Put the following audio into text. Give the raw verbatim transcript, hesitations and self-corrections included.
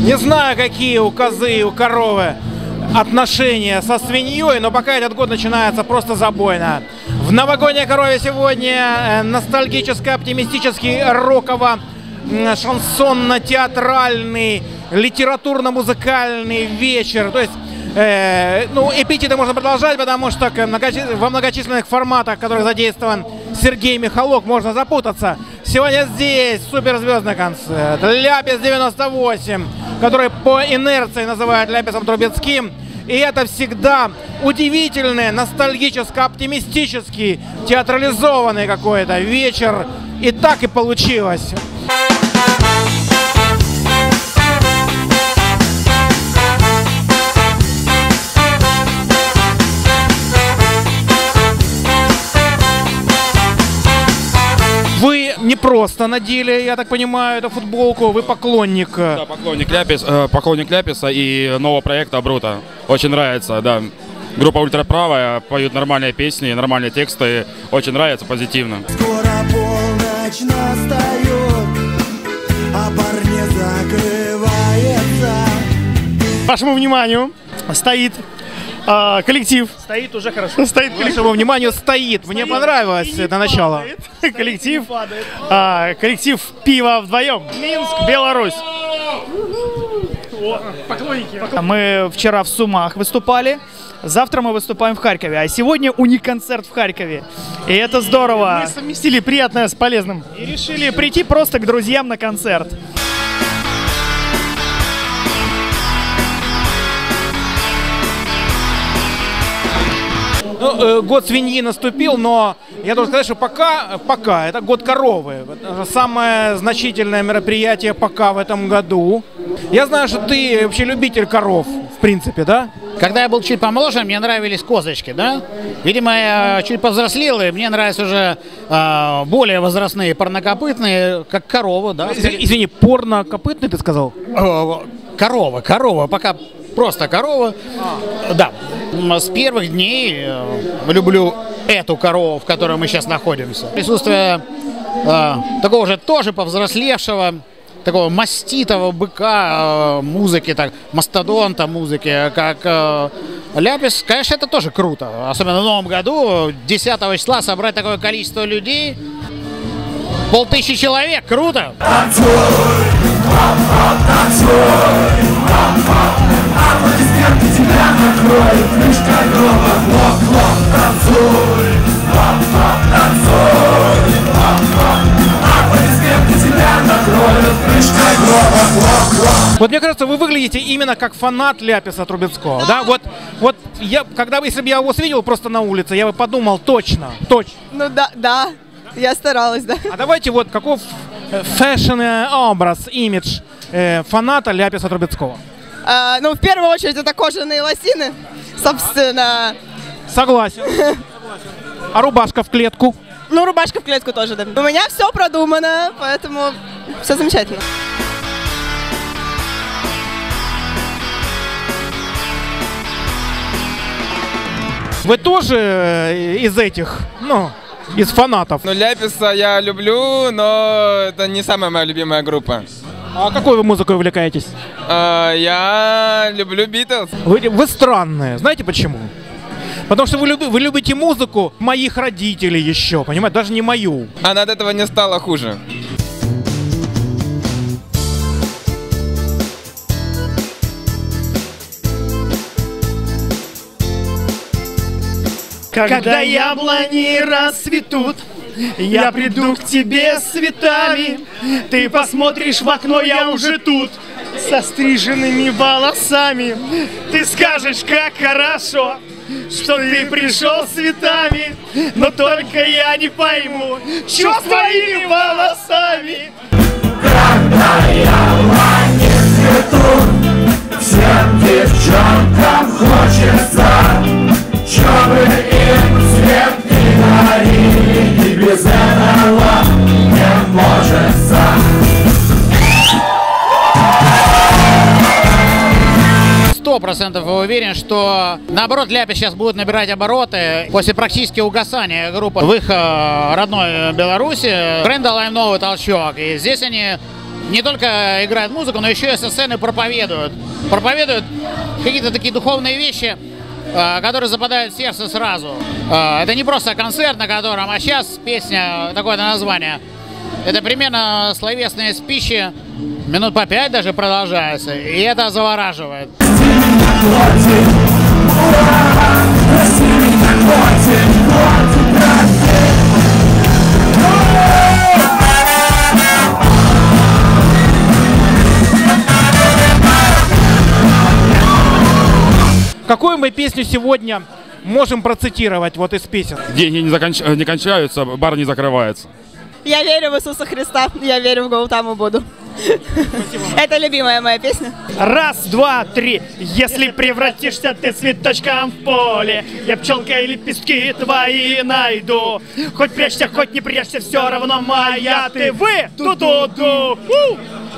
Не знаю, какие у козы и у коровы отношения со свиньей, но пока этот год начинается просто забойно. В новогодней корове сегодня ностальгический, оптимистический, роково, шансонно-театральный, литературно-музыкальный вечер. То есть, э, ну, эпитеты можно продолжать, потому что во многочисленных форматах, в которых задействован Сергей Михалок, можно запутаться. Сегодня здесь суперзвездный концерт Ляпис девяносто восемь, который по инерции называют Ляписом Трубецким. И это всегда удивительный, ностальгическо-оптимистический, театрализованный какой-то вечер. И так и получилось. Вы не просто надели, я так понимаю, эту футболку, вы поклонник. Да, поклонник, Ляпис, э, поклонник Ляписа и нового проекта Брута. Очень нравится, да. Группа ультраправая, поют нормальные песни, нормальные тексты. Очень нравится, позитивно. Скоро полночь настает, а бар не закрывается. Вашему вниманию стоит а, коллектив. Стоит уже хорошо. Стоит коллектив. Вашему вниманию стоит. Мне Стоит понравилось это начало. Стоит коллектив. А, коллектив «Пиво вдвоем». Минск, Беларусь. Поклонники. Мы вчера в Сумах выступали. Завтра мы выступаем в Харькове, а сегодня униконцерт в Харькове. И это здорово. Мы совместили приятное с полезным. И решили прийти просто к друзьям на концерт. Ну, э, год свиньи наступил, но я должен сказать, что пока, пока это год коровы. Это самое значительное мероприятие пока в этом году. Я знаю, что ты вообще любитель коров, в принципе, да? Когда я был чуть помоложе, мне нравились козочки, да? Видимо, я чуть повзрослел, и мне нравятся уже э, более возрастные парнокопытные, как корова, да? Извини, извини, порнокопытный ты сказал? Корова, корова, пока просто корова. А. Да. С первых дней э, люблю эту корову, в которой мы сейчас находимся. Присутствие э, такого же тоже повзрослевшего, такого маститого быка э, музыки, так, мастодонта музыки, как э, Ляпис, конечно, это тоже круто. Особенно в новом году, десятого числа, собрать такое количество людей, полтысячи человек, круто! Аплодисменты тебя накроют, крышка гроба, хлоп, хлоп, танцуй, хлоп, хлоп, танцуй, хлоп, хлоп. Аплодисменты тебя накроют, крышка гроба, хлоп, хлоп. Вот мне кажется, вы выглядите именно как фанат Ляписа Трубецкого, да? Вот, вот я, когда если бы я его видел просто на улице, я бы подумал точно, точно. Ну да, да, я старалась, да. А давайте вот каков фэшн-образ, имидж э, фаната Ляписа Трубецкого? А, ну, в первую очередь, это кожаные лосины, собственно. Согласен. А рубашка в клетку? Ну, рубашка в клетку тоже, да. У меня все продумано, поэтому все замечательно. Вы тоже из этих, ну, из фанатов? Ну, Ляписа я люблю, но это не самая моя любимая группа. А какой вы музыкой увлекаетесь? А, я люблю Битлз. Вы, вы странные. Знаете почему? Потому что вы, люби, вы любите музыку моих родителей еще, понимаете? Даже не мою. Она от этого не стала хуже. Когда яблони расцветут, я приду к тебе с цветами. Ты посмотришь в окно, я уже тут, со стриженными волосами. Ты скажешь, как хорошо, что ты пришел с цветами. Но только я не пойму, что с твоими волосами. Когда яблони цветут, всем девчонкам хочется, чтобы им цвет не дарили, и без этого не может. Сто процентов уверен, что наоборот Ляпис сейчас будет набирать обороты после практически угасания группы в их э, родной Беларуси. Бренд дала им новый толчок, и здесь они не только играют музыку, но еще и со сцены проповедуют. Проповедуют какие-то такие духовные вещи, которые западают в сердце сразу. Это не просто концерт, на котором, а сейчас песня, такое-то название. Это примерно словесные спичи, минут по пять даже продолжаются, и это завораживает. Какую мы песню сегодня можем процитировать вот из песен? Деньги не, законч... не кончаются, бар не закрывается. Я верю в Иисуса Христа, я верю в Гаутаму Будду. Это любимая моя песня. Раз, два, три. Если превратишься ты цветочком в поле, я пчелкой лепестки твои найду. Хоть прячься, хоть не прячься, все равно моя ты. Вы! Ту-ду-ду!